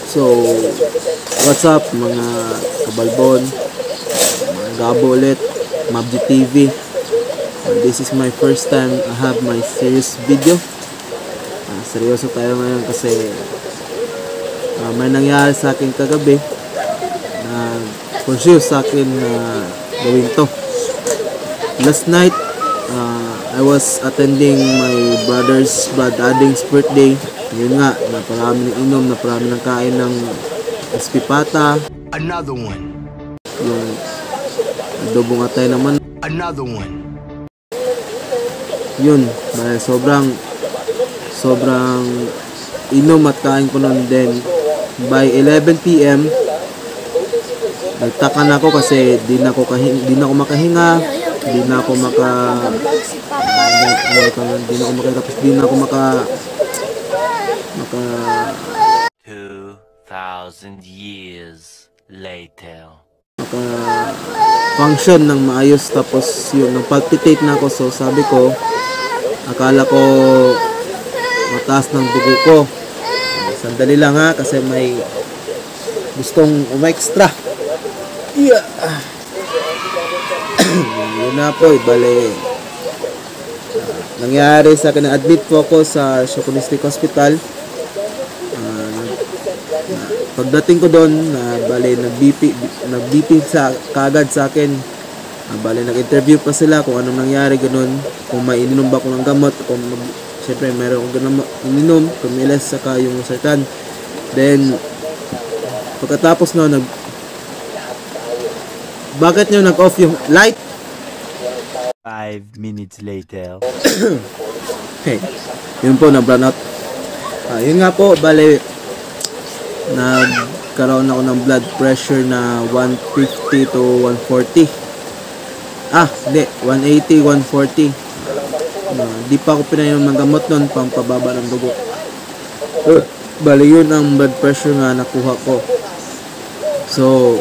So, what's up mga kabalbon, mga gabo ulit, Mabji TV. This is my first time I have my serious video. Seryoso tayo ngayon kasi may nangyari sa akin kagabi na conscious sa akin na gawin to. Last night, I was attending my brother's Ading's birthday. Yun nga, naparami ng inom, naparami ng kain ng SP Pata. Another one. Yung adobong atay naman. Another one. Yun, dahil sobrang inom at kain ko nun. Then, by 11 PM, nagtaka na ako kasi di na ako makahinga, di na ako tapos di na ako 2,000 years later. Function ng maayos, tapos yun, nagpalpitate na ako. So sabi ko, akala ko mataas ng dugo ko. Sandali lang ha, kasi may gustong extra. Yeah. Yun na po, bale nangyari sa akin, na-admit po ako sa Shokunistic Hospital. Pagdating ko doon, bale nag-BP kagad sa akin. Bale nag-interview pa sila kung anong nangyari, ganun, kung may ininom ba ako ng gamot, kung syempre meron akong ganun ininom, kumilas saka yung sartan. Then pagkatapos no, bakit nyo nag-off yung light? 5 minutes later. Hey, yun po, na-brownout. Yun nga po, bale nagkaroon ako ng blood pressure na 150 to 140. Hindi, 180, 140. Di pa ako pinainom ng gamot nun, pampababa ng dugo. Bale yun ang blood pressure nga nakuha ko. So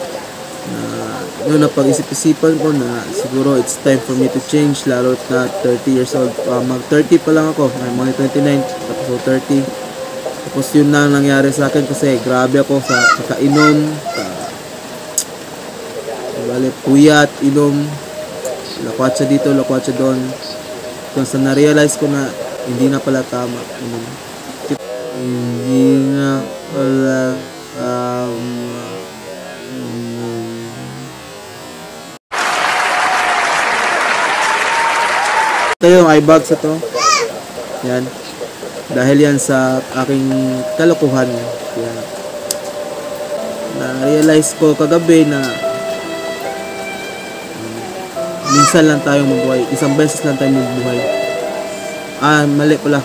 yun, napag-isip-isipan ko na siguro it's time for me to change, lalo na 30 years old. Mag 30 pa lang ako, I'm only 29, tapos 30. Tapos yun na nangyari sa akin kasi grabe ako sa kakainom, bale puyat, inom, lakwatsa dito, lakwatsa doon. Kung sa na-realize ko na hindi na pala tama, hindi na pala tama. Ito yung eyebags ito. Yan. Dahil yan sa aking kalokohan. Yan. Na-realize ko kagabi na minsan lang tayo mabuhay. Isang beses lang tayo mabuhay. Mali pala.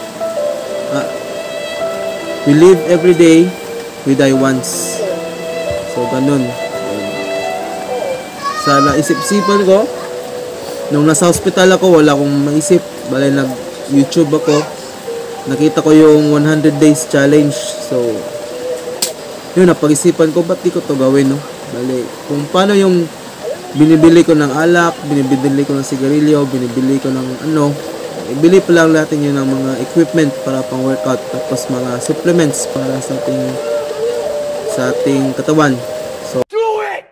We live every day, we die once. So, ganun. Sa naisip-isipan ko, nung nasa hospital ako, wala akong maisip. Bale, nag-YouTube ako. Nakita ko yung 100 days challenge. So, yun, napag-isipan ko, ba't di ko to gawin, no? Bale, kung paano yung binibili ko ng alak, binibili ko ng sigarilyo, binibili ko ng ibili pa lang natin yun ng mga equipment para pang workout, tapos mga supplements para sa ating katawan. So, Do it!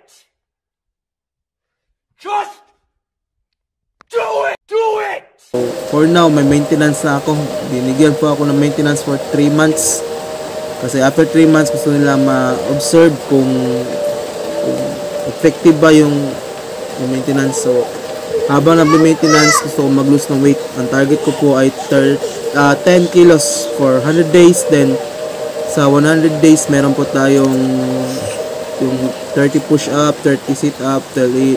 Just do it! Do it! So, for now, may maintenance na ako. Binigyan po ako ng maintenance for 3 months. Kasi after 3 months, gusto nila ma-observe kung effective ba yung maintenance. So, habang nag-maintenance, gusto ko mag-lose ng weight. Ang target ko po ay 10 kilos for 100 days. Then, sa 100 days, meron po tayong yung 30 push-up, 30 sit-up, 30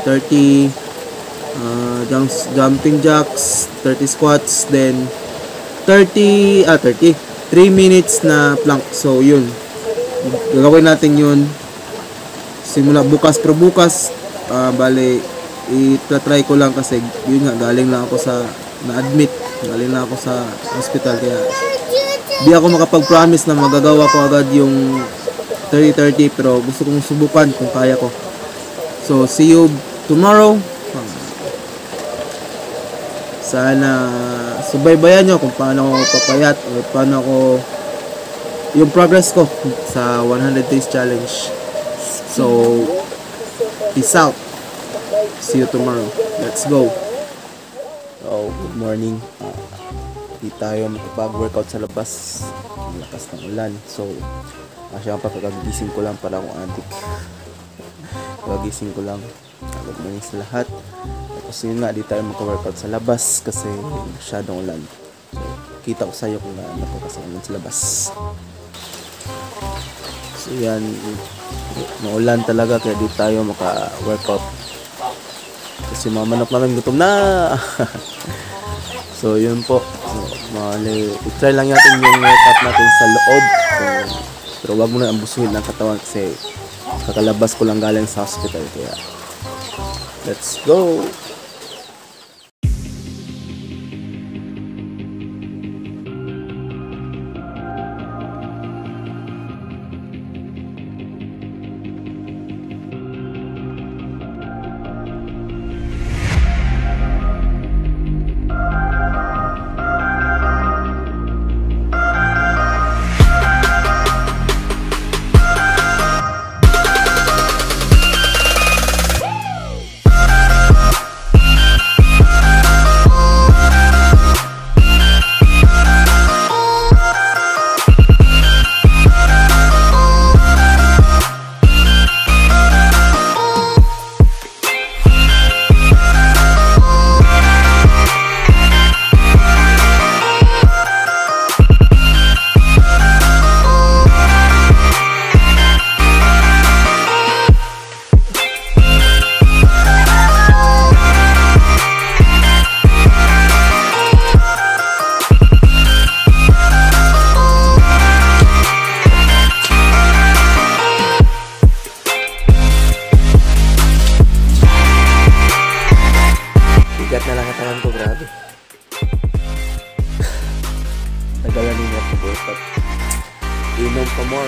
jumping jacks, 30 squats, then 3 minutes na plank. So yun, gagawin natin yun simula bukas. Pero bukas, bale itatry ko lang kasi yun nga, galing lang ako sa hospital, kaya di ako makapag-promise na magagawa ko agad yung 30-30, pero gusto kong subukan kung kaya ko. So see you tomorrow. Sana subaybayan nyo kung paano ako papayat o paano ako yung progress ko sa 100 days challenge. So, peace out. See you tomorrow. Let's go. So, good morning. Di tayo makapag-workout sa labas. Ang lakas ng ulan. So, syempre pagkagising ko lang para akong adik. Pagkagising ko lang. Good morning sa lahat. Tapos yun nga, di tayo maka-workout sa labas kasi masyadong ulan. So, kita ko sa'yo kung napakasama sa labas. So yan, maulan talaga kaya di tayo maka-workout. Kasi mga manok namin gutom na. So yun po. So, i-try lang natin yung workout natin sa loob. So, pero wag mo na ambusuhin ng katawan kasi kakalabas ko lang galing sa hospital. Kaya let's go! Bigat na lang katawan ko, grabe. Tagalan niya ito, workout. Inom pa more.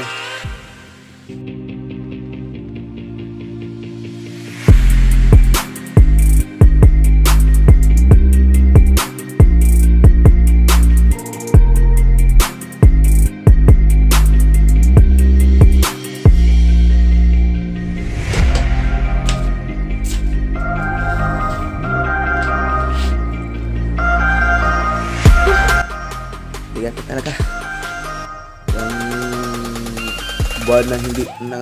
Bigat talaga. Buwan na hindi na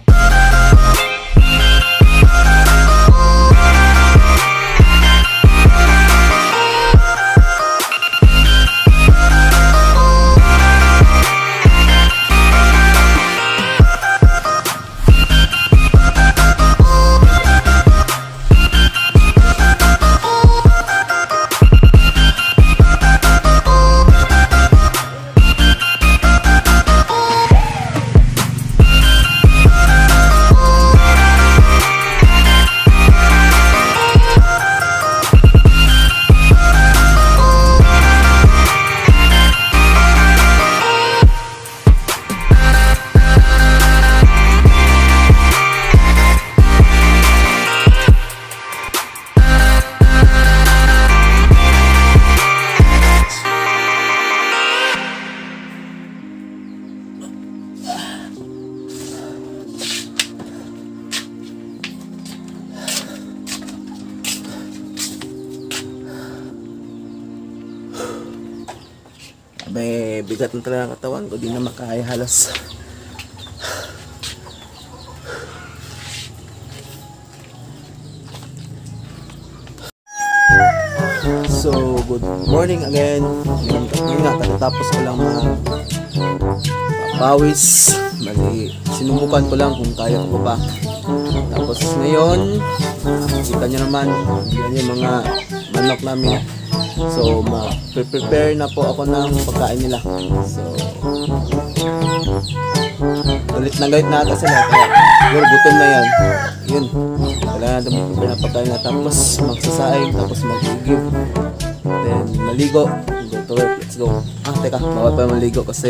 may bigat na talaga ang katawan ko, di na makaya halos. So, good morning again. Yun nga, katatapos ko lang pawis. Mali, sinubukan ko lang kung kaya ko pa. Tapos ngayon, kita nyo naman, yan yung mga manok namin. So, prepare na po ako ng pagkain nila. So, galit na ata sila. Kaya, siguro gutom na yan. Yun. Kailangan natin mag-prepare na pagkain na. Tapos, magsasaing. Tapos, mag-igib. Then, maligo. Go to work. Let's go. Teka. Bawal pa maligo kasi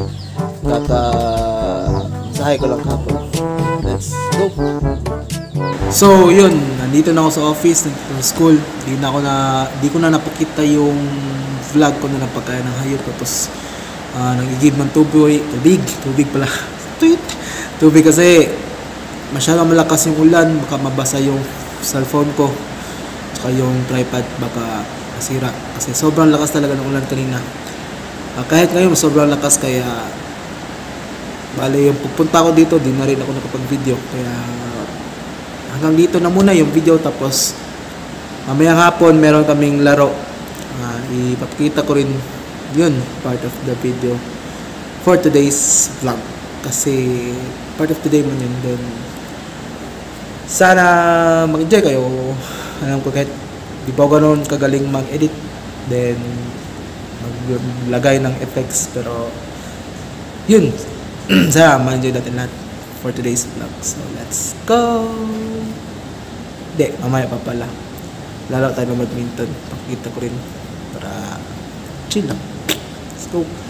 sahay ko lang kapon. Let's go. So yun, nandito na ako sa office, ng school. Di ko na napakita yung vlog ko na ng pagkain ng hayop. Tapos nag-give ng tubig pala. Tubig kasi masyadong malakas yung ulan, baka mabasa yung cellphone ko, tsaka yung tripod baka masira kasi sobrang lakas talaga ng ulan kanina. Kahit ngayon sobrang lakas, kaya bali yung pupunta ko dito di na rin ako nakapag-video, kaya hanggang dito na muna yung video. Tapos mamayang hapon meron kaming laro, ipapakita ko rin yun, part of the video for today's vlog kasi part of the day man yun. Then sana mag-enjoy kayo. Alam ko kahit di pa ako ganoon kagaling mag-edit, then maglagay ng effects, pero yun, sana ma-enjoy natin lahat for today's vlog. So let's go. Mamaya pa pala lalo tayo ng badminton, pakita ko rin para chill lang. Let's go.